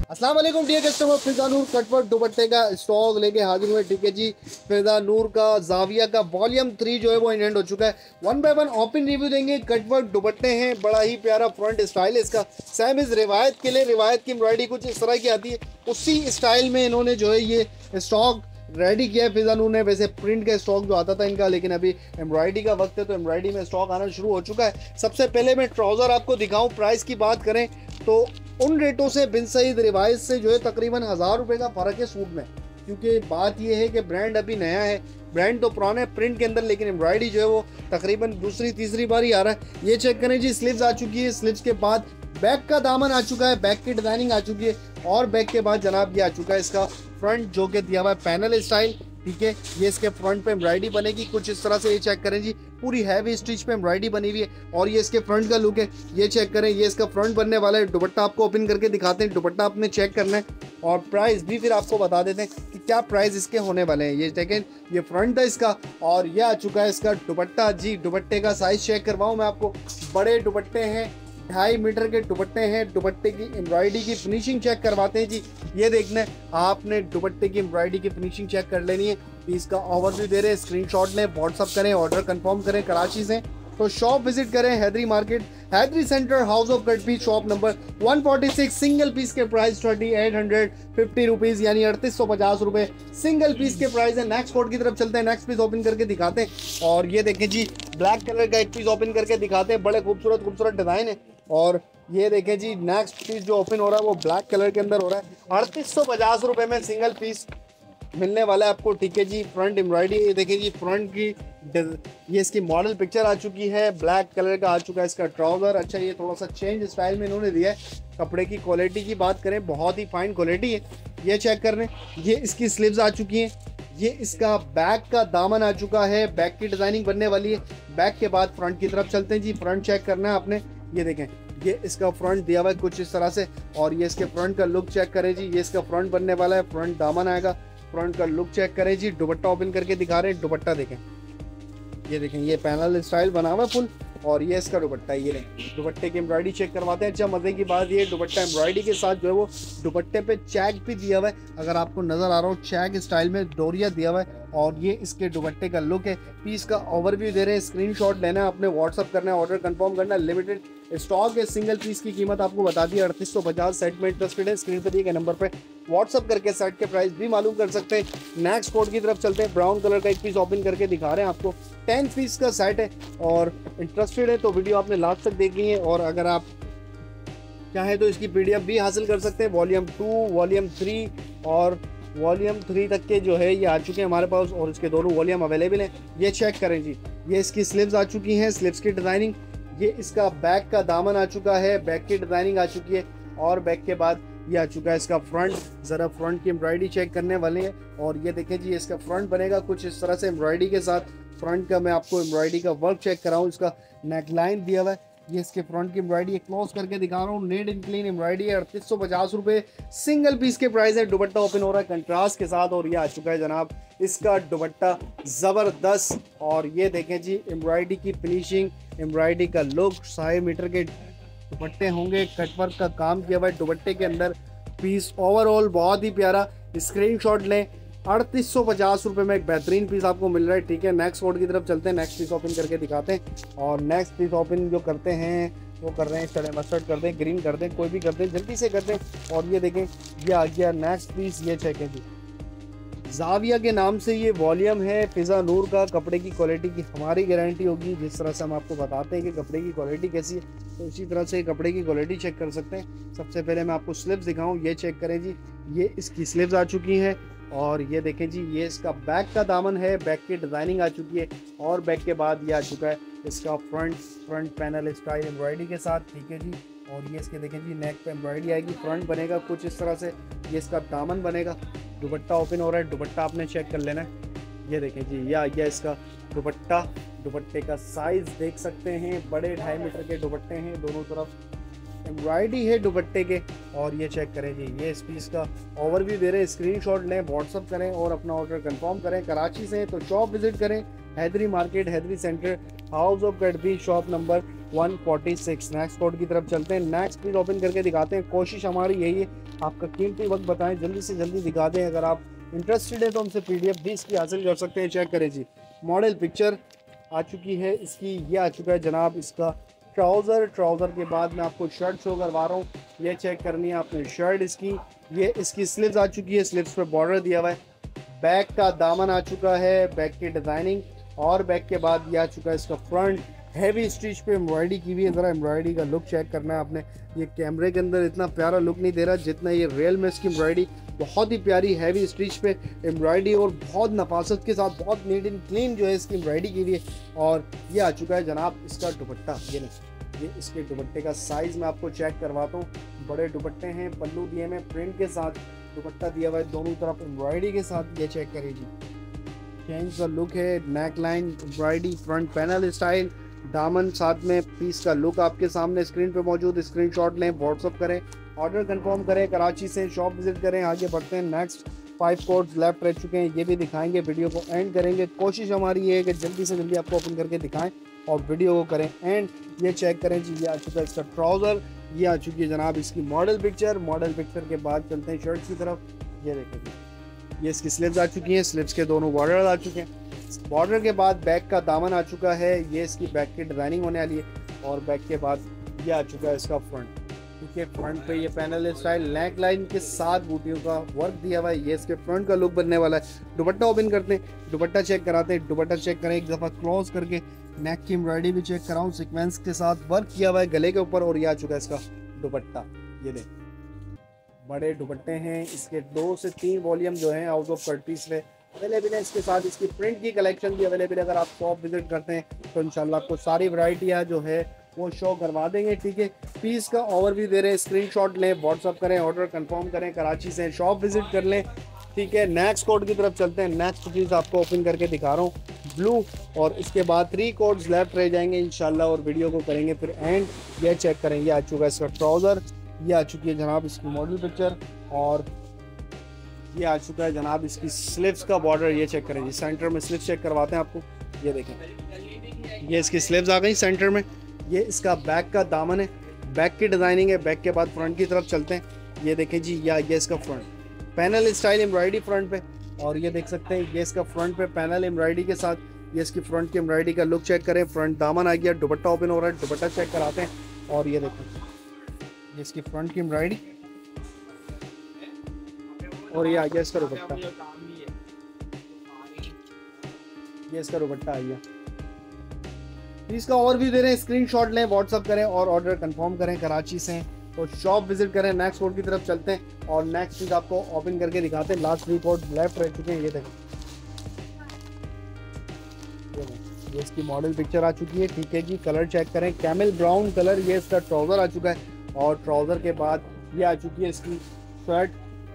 अस्सलाम वालेकुम dear customer, Fiza Noor cutwork दुपट्टे का स्टॉक लेके हाजिर हुए। ठीक है जी, फिजा नूर का जाविया का वॉल्यूम 3 जो है वो एंड हो चुका है। One by one open review देंगे। कटवर्क दुपट्टे हैं, बड़ा ही प्यारा फ्रंट स्टाइल है इसका। सेम इस रिवायत के लिए, रिवायत की एम्ब्रॉयडरी कुछ इस तरह की आती है, उसी स्टाइल में इन्होंने जो है ये स्टॉक रेडी किया है फिजा नूर ने। वैसे प्रिंट का स्टॉक जो आता था इनका, लेकिन अभी एम्ब्रॉयडरी का वक्त है तो एम्ब्रॉयडरी में स्टॉक आना शुरू हो चुका है। सबसे पहले मैं ट्राउज़र आपको दिखाऊं। प्राइस की बात करें तो उन रेटों से बिन सईद रिवायत से जो है तकरीबन 1000 रुपये का फ़र्क है सूट में। क्योंकि बात यह है कि ब्रांड अभी नया है, ब्रांड तो पुराना है प्रिंट के अंदर, लेकिन एम्ब्रॉयडरी जो है वो तकरीबन दूसरी तीसरी बार ही आ रहा है। ये चेक करें जी, स्लीव्स आ चुकी है। स्लीव्स के बाद बैक का दामन आ चुका है, बैक की डिजाइनिंग आ चुकी है, और बैक के बाद जनाब ये आ चुका है इसका फ्रंट जो कि दिया हुआ है पैनल स्टाइल। ठीक है, ये इसके फ्रंट पे एम्ब्रॉयडरी बनेगी कुछ इस तरह से। ये चेक करें जी, पूरी हैवी स्टिच पे एम्ब्रॉयडरी बनी हुई है, और ये इसके फ्रंट का लुक है। ये चेक करें, ये इसका फ्रंट बनने वाला है। दुपट्टा आपको ओपन करके दिखाते हैं, दुपट्टा आपने चेक करना है, और प्राइस भी फिर आपको बता देते हैं कि क्या प्राइस इसके होने वाले हैं। ये देखें, ये फ्रंट है इसका, और ये आ चुका है इसका दुपट्टा जी। दुपट्टे का साइज चेक करवाऊँ मैं आपको। बड़े दुपट्टे हैं, 2.5 मीटर के दुपट्टे हैं। दुपट्टे की एम्ब्रॉयडरी की फिनिशिंग चेक करवाते हैं जी। ये देखना है, आपने दुपट्टे की एम्ब्रॉयडरी की फिनिशिंग चेक कर लेनी है। इसका ओवरव्यू दे रहे हैं, स्क्रीनशॉट लें, व्हाट्सअप करें, ऑर्डर कंफर्म करें। कराची से तो शॉप विजिट करें, Hyderi market, Hyderi centre, house of cut piece, shop number 146। Single piece के प्राइस 3850 रुपीज़, यानी 3850 रुपये सिंगल पीस के प्राइस है। नेक्स्ट कोड की तरफ चलते हैं, नेक्स्ट पीस ओपन करके दिखाते हैं। और ये देखें जी, ब्लैक कलर का एक पीस ओपन करके दिखाते हैं। बड़े खूबसूरत खूबसूरत डिज़ाइन है। और ये देखें जी, नेक्स्ट पीस जो ओपन हो रहा है वो ब्लैक कलर के अंदर हो रहा है। 3850 रुपये में सिंगल पीस मिलने वाला है आपको। ठीक है जी, फ्रंट एम्ब्रॉयडरी, ये देखिए जी, फ्रंट की ये इसकी मॉडल पिक्चर आ चुकी है। ब्लैक कलर का आ चुका है इसका ट्राउज़र। अच्छा, ये थोड़ा सा चेंज स्टाइल में इन्होंने दिया है। कपड़े की क्वालिटी की बात करें, बहुत ही फाइन क्वालिटी है। ये चेक कर रहे हैं, ये इसकी स्लीव्स आ चुकी हैं। ये इसका बैक का दामन आ चुका है, बैक की डिज़ाइनिंग बनने वाली है। बैक के बाद फ्रंट की तरफ चलते हैं जी। फ्रंट चेक करना है आपने। ये देखें, ये इसका फ्रंट दिया हुआ है कुछ इस तरह से, और ये इसके फ्रंट का लुक चेक करें जी। ये इसका फ्रंट बनने वाला है, फ्रंट दामन आएगा। फ्रंट का लुक चेक करें जी। दुपट्टा ओपन करके दिखा रहे हैं, दुपट्टा देखें, ये देखें, ये पैनल स्टाइल बना हुआ है फुल, और ये इसका दुपट्टा। ये दुपट्टे की एम्ब्रॉयडरी चेक करवाते हैं। अच्छा, मज़े की बात ये, दुपट्टा एम्ब्रॉयडरी के साथ जो है वो दुपट्टे पे चैक भी दिया हुआ है। अगर आपको नज़र आ रहा हो, चैक स्टाइल में डोरिया दिया हुआ है, और ये इसके दुपट्टे का लुक है। पीस का ओवरव्यू दे रहे हैं, स्क्रीनशॉट लेना है आपने, व्हाट्सअप करना है, ऑर्डर कंफर्म करना है। लिमिटेड स्टॉक है। सिंगल पीस की कीमत आपको बता दी 3850। सेट में इंटरेस्टेड है, स्क्रीन पर दिए गए नंबर पर व्हाट्सअप करके सेट के प्राइस भी मालूम कर सकते हैं। नेक्स्ट कोड की तरफ चलते हैं। ब्राउन कलर का एक पीस ओपन करके दिखा रहे हैं आपको। 10 पीस का सेट है, और इंटरेस्टेड है तो वीडियो आपने लास्ट तक देखनी है। और अगर आप चाहें तो इसकी PDF भी हासिल कर सकते हैं। वॉल्यूम 2, वॉल्यूम 3 और वॉल्यूम 3 तक के जो है ये आ चुके हैं हमारे पास, और इसके दोनों वॉल्यूम अवेलेबल हैं। ये चेक करें जी, ये इसकी स्लीव्स आ चुकी हैं, स्लीव्स की डिज़ाइनिंग। ये इसका बैक का दामन आ चुका है, बैक की डिज़ाइनिंग आ चुकी है, और बैक के बाद ये आ चुका है इसका फ्रंट। ज़रा फ्रंट की एम्ब्रॉयडरी चेक करने वाले हैं। और ये देखें जी, इसका फ्रंट बनेगा कुछ इस तरह से एम्ब्रॉयडरी के साथ। फ्रंट का मैं आपको एम्ब्रॉयडरी का वर्क चेक कराऊँ। इसका नेक लाइन दिया हुआ है, ये इसके फ्रंट की एम्ब्रॉयडरी क्लोज करके दिखा रहा हूँ। नीट एंड क्लीन एम्ब्रॉयडरी है। 3850 रुपये सिंगल पीस के प्राइस है। दुपट्टा ओपन हो रहा है कंट्रास्ट के साथ, और ये आ चुका है जनाब इसका दुपट्टा ज़बरदस्त। और ये देखें जी, एम्ब्रॉयडरी की फिनिशिंग, एम्ब्रॉयडरी का लुक। 2.5 मीटर के दुपट्टे होंगे, कटवर्क का काम किया हुआ है दुपट्टे के अंदर। पीस ओवरऑल बहुत ही प्यारा, स्क्रीनशॉट लें। 3850 रुपये में एक बेहतरीन पीस आपको मिल रहा है। ठीक है, नेक्स्ट कोड की तरफ चलते हैं, नेक्स्ट पीस ओपन करके दिखाते हैं। और नेक्स्ट पीस ओपन जो करते हैं वो कर रहे हैं, चले मस्टर्ड कर दें, ग्रीन कर दें, कोई भी कर दें, जल्दी से कर दें। और ये देखें, ये आ गया नेक्स्ट पीस। ये चेक है जी, जाविया के नाम से ये वॉल्यूम है फिजा नूर का। कपड़े की क्वालिटी की हमारी गारंटी होगी। जिस तरह से हम आपको बताते हैं कि कपड़े की क्वालिटी कैसी है, तो इसी तरह से कपड़े की क्वालिटी चेक कर सकते हैं। सबसे पहले मैं आपको स्लीव्स दिखाऊं। ये चेक करें जी, ये इसकी स्लीव्स आ चुकी हैं। और ये देखें जी, ये इसका बैक का दामन है, बैक की डिज़ाइनिंग आ चुकी है, और बैक के बाद ये आ चुका है इसका फ्रंट पैनल स्टाइल एम्ब्रॉयडरी के साथ। ठीक है जी, और ये इसके देखें जी, नेक पे एम्ब्रॉयडरी आएगी, फ्रंट बनेगा कुछ इस तरह से, ये इसका दामन बनेगा। दुपट्टा ओपन हो रहा है, दुपट्टा आपने चेक कर लेना है। ये देखें जी, ये आ गया इसका दुपट्टा। दुपट्टे का साइज़ देख सकते हैं, बड़े 2.5 मीटर के दुपट्टे हैं, दोनों तरफ एम्ब्रॉयडरी है दुपट्टे के। और ये चेक करें जी, ये इस पीस का ओवरव्यू दे रहे हैं, स्क्रीनशॉट लें, व्हाट्सअप करें, और अपना ऑर्डर कंफर्म करें। कराची से तो शॉप विजिट करें, Hyderi market, Hyderi centre, house of Gadhvi, shop number 146। Next code की तरफ चलते हैं। नेक्स्ट प्लीज ओपन करके दिखाते हैं। कोशिश हमारी यही है आपका कीमती वक्त बताएं, जल्दी से जल्दी दिखा दें। अगर आप इंटरेस्टेड है तो हमसे PDF भी इसकी हासिल कर सकते हैं। चेक करें जी, मॉडल पिक्चर आ चुकी है इसकी। ये आ चुका है जनाब इसका ट्राउज़र। ट्राउज़र के बाद मैं आपको शर्ट शो करवा रहा हूँ। ये चेक करनी है आपने शर्ट इसकी। ये इसकी स्लीव्स आ चुकी है, स्लीव्स पे बॉर्डर दिया हुआ है। बैक का दामन आ चुका है, बैक की डिज़ाइनिंग, और बैक के बाद ये आ चुका है इसका फ्रंट। हैवी स्टिच पे एम्ब्रॉयडरी की हुई है। ज़रा एम्ब्रॉयडरी का लुक चेक करना है आपने। ये कैमरे के अंदर इतना प्यारा लुक नहीं दे रहा जितना ये रियल में इसकी एम्ब्रॉयडरी बहुत ही प्यारी हैवी स्टिच पे एम्ब्रॉयडरी और बहुत नफासत के साथ बहुत नीट एंड क्लीन जो है इसकी एम्ब्रॉयडरी की हुई है। और ये आ चुका है जनाब इसका दुपट्टा। ये इसके दुपट्टे का साइज़ मैं आपको चेक करवाता हूँ। बड़े दुपट्टे हैं, पल्लू दिए में प्रिंट के साथ, दुपट्टा दिया हुआ है दोनों तरफ एम्ब्रॉयडरी के साथ। ये चेक करिए जी, चेंज का लुक है, neckline embroidery, front panel style, दामन, साथ में पीस का लुक आपके सामने स्क्रीन पे मौजूद। स्क्रीनशॉट लें, व्हाट्सअप करें, ऑर्डर कंफर्म करें, कराची से शॉप विजिट करें। आगे बढ़ते हैं। नेक्स्ट 5 कोड्स लेफ्ट रह चुके हैं, ये भी दिखाएंगे। वीडियो को एंड करेंगे। कोशिश हमारी ये है कि जल्दी से जल्दी आपको ओपन करके दिखाएं और वीडियो को करें एंड। ये चेक करें जी, ये आ चुका है इसका ट्राउज़र। ये आ चुकी है जनाब इसकी मॉडल पिक्चर। मॉडल पिक्चर के बाद चलते हैं शर्ट की तरफ। ये देखें, ये इसकी स्लीव्स आ चुकी हैं, स्लीव्स के दोनों बॉर्डर आ चुके हैं। बॉर्डर के बाद बैक का दामन आ चुका है। ये इसकी बैक की डिज़ाइनिंग होने वाली है। और बैक के बाद ये आ चुका है इसका फ्रंट। ठीक है, फ्रंट पे ये पैनल स्टाइल नेक लाइन के साथ बूटियों का वर्क दिया हुआ है। ये इसके फ्रंट का लुक बनने वाला है। दुपट्टा ओपन करते हैं, दुपट्टा चेक कराते हैं। दुपट्टा चेक करें एक दफ़ा क्लोज करके। नेक की एम्ब्रॉयडरी भी चेक कराऊँ, सीक्वेंस के साथ वर्क किया हुआ है गले के ऊपर। और ये आ चुका है इसका दुपट्टा। ये देख, बड़े दुपट्टे हैं इसके। 2 से 3 वॉल्यूम जो हैं आउट ऑफ 30 पीस में अवेलेबल है। इसके साथ इसकी प्रिंट की कलेक्शन भी अवेलेबल है। अगर आप शॉप विजिट करते हैं तो इंशाल्लाह आपको सारी वैरायटियाँ जो है वो शो करवा देंगे। ठीक है, पीस का ओवरव्यू दे रहे हैं, स्क्रीनशॉट लें, व्हाट्सअप करें, ऑर्डर कंफर्म करें, कराची से शॉप विजिट कर लें। ठीक है, नेक्स्ट कोड की तरफ चलते हैं। नेक्स्ट चीज़ आपको ओपन करके दिखा रहा हूँ, ब्लू, और इसके बाद 3 कोड्स लेफ्ट रह जाएंगे इंशाल्लाह और वीडियो को करेंगे फिर एंड। ये चेक करेंगे, आ चुका है इसका ट्राउज़र। ये आ चुकी है जनाब इसकी मॉडल पिक्चर। और ये आ चुका है जनाब इसकी स्लीव्स का बॉर्डर। ये चेक करें जी, सेंटर में स्लीव्स चेक करवाते हैं आपको। ये देखें, ये इसकी स्लीव्स आ गई सेंटर में। ये इसका बैक का दामन है, बैक की डिज़ाइनिंग है। बैक के बाद फ्रंट की तरफ चलते हैं। ये देखें जी, ये इसका front panel style embroidery front पे। और ये देख सकते हैं, ये इसका फ्रंट पे पैनल एम्ब्रॉयडरी के साथ। ये इसकी फ्रंट की एम्ब्रॉयडरी का लुक चेक करें। फ्रंट दामन आ गया, दुपट्टा ओपन हो रहा है, दुपट्टा चेक कराते हैं। और ये देखें, ये इसकी फ्रंट की एम्ब्रॉयडरी। और ये आ गया इसका दुपट्टा। ये इसका दुपट्टा आ गया। इसका और भी दे रहे हैं, स्क्रीनशॉट लें, व्हाट्सअप करें और ऑर्डर कंफर्म करें। कराची से तो शॉप विजिट करें। नेक्स्ट कोड की तरफ चलते हैं और नेक्स्ट चीज़ आपको ओपन करके दिखाते हैं। लास्ट 3 कोड लेफ्ट रह चुके हैं। ये देखें, ये इसकी मॉडल पिक्चर आ चुकी है। ठीक है जी, कलर चेक करें, कैमल ब्राउन कलर। ये इसका ट्राउज़र आ चुका है। और ट्राउज़र के बाद ये आ चुकी है इसकी शर्ट।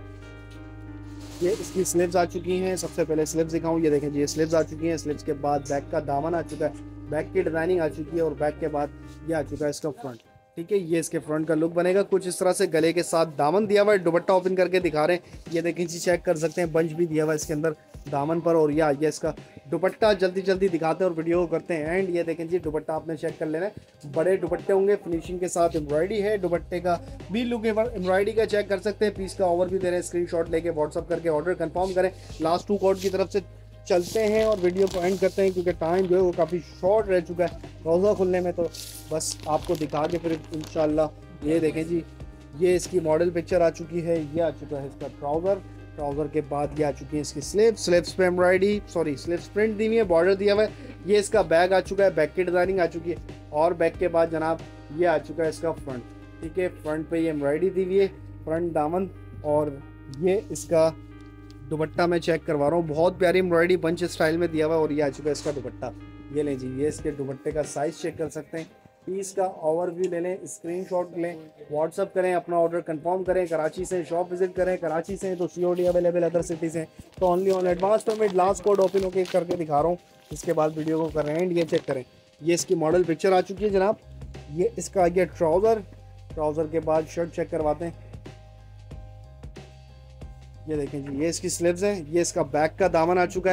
ये इसकी स्लीव्स आ चुकी हैं। सबसे पहले स्लीव्स दिखाऊं, ये देखें जी, ये स्लीव्स आ चुकी हैं। स्लीव्स के बाद बैक का दामन आ चुका है, बैक की डिज़ाइनिंग आ चुकी है। और बैक के बाद ये आ चुका है इसका फ्रंट। ठीक है, ये इसके फ्रंट का लुक बनेगा कुछ इस तरह से। गले के साथ दामन दिया हुआ है। दुपट्टा ओपन करके दिखा रहे हैं, ये देखें जी, चेक कर सकते हैं, बंच भी दिया हुआ है इसके अंदर दामन पर। और ये इसका दुपट्टा जल्दी जल्दी दिखाते हैं और वीडियो को करते हैं एंड। ये देखें जी, दुपट्टा आपने चेक कर लेना है। बड़े दुपट्टे होंगे, फिनिशिंग के साथ एम्ब्रॉयडरी है। दुपट्टे का भी लुक एम्ब्रॉयडरी का चेक कर सकते हैं। पीस का ओवर भी दे रहे हैं, स्क्रीनशॉट लेके व्हाट्सअप करके ऑर्डर कंफर्म करें। लास्ट 2 कोड की तरफ से चलते हैं और वीडियो को एंड करते हैं क्योंकि टाइम जो है वो काफ़ी शॉर्ट रह चुका है रोज़ा खुलने में। तो बस आपको दिखा के फिर इंशाल्लाह। ये देखें जी, ये इसकी मॉडल पिक्चर आ चुकी है। ये आ चुका है इसका ट्राउज़र। ट्राउज़र के बाद ये आ चुकी है इसकी स्लीव्स पे एम्ब्रॉयडरी, स्लीव्स प्रिंट दी हुई है, बॉर्डर दिया हुआ है। ये इसका बैग आ चुका है, बैक की डिज़ाइनिंग आ चुकी है। और बैक के बाद जनाब ये आ चुका है इसका फ्रंट। ठीक है, फ्रंट पे ये एम्ब्रॉयडरी दी हुई है, फ्रंट दामन। और ये इसका दुपट्टा मैं चेक करवा रहा हूँ, बहुत प्यारी एम्ब्रॉयडरी बंच स्टाइल में दिया हुआ है। और ये आ चुका है इसका दुपट्टा। ये लें जी, ये इसके दुपट्टे का साइज़ चेक कर सकते हैं। पीस का ओवरव्यू ले लें, स्क्रीनशॉट लें, व्हाट्सअप करें, अपना ऑर्डर कंफर्म करें। कराची से शॉप विजिट करें, कराची से तो COD अवेलेबल, अदर सिटी से तो only on advance payment. Last code open होकर करके दिखा रहा हूँ, इसके बाद वीडियो को कर रहे हैं एंड। ये चेक करें, ये इसकी मॉडल पिक्चर आ चुकी है जनाब। ये इसका आ गया ट्राउज़र। ट्राउज़र के बाद शर्ट चेक करवाते हैं। ये देखें जी, ये इसकी स्लीव्स हैं। ये इसका बैक का दामन आ चुका है।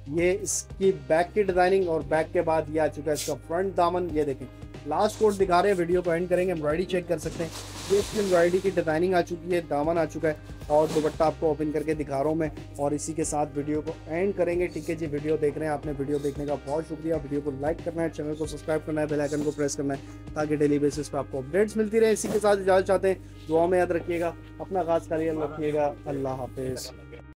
ये इसकी बैक की डिजाइनिंग और बैक के बाद ये आ चुका है इसका फ्रंट दामन। ये देखें लास्ट कोट दिखा रहे हैं, वीडियो को एंड करेंगे, एम्ब्रॉयडरी चेक कर सकते हैं। ये इसकी एम्ब्रॉयडरी की डिजाइनिंग आ चुकी है, दामन आ चुका है और दुपट्टा आपको ओपन करके दिखा रहा हूँ मैं, और इसी के साथ वीडियो को एंड करेंगे। ठीक है जी, वीडियो देख रहे हैं आपने, वीडियो देखने का बहुत शुक्रिया। वीडियो को लाइक करना है, चैनल को सब्सक्राइब करना है, बेल आइकन को प्रेस करना है ताकि डेली बेसिस पे आपको अपडेट्स मिलती रहे। इसी के साथ इजाजत चाहते हैं, दुआ में याद रखिएगा, अपना खास ख्याल रखिएगा। अल्लाह हाफिज़।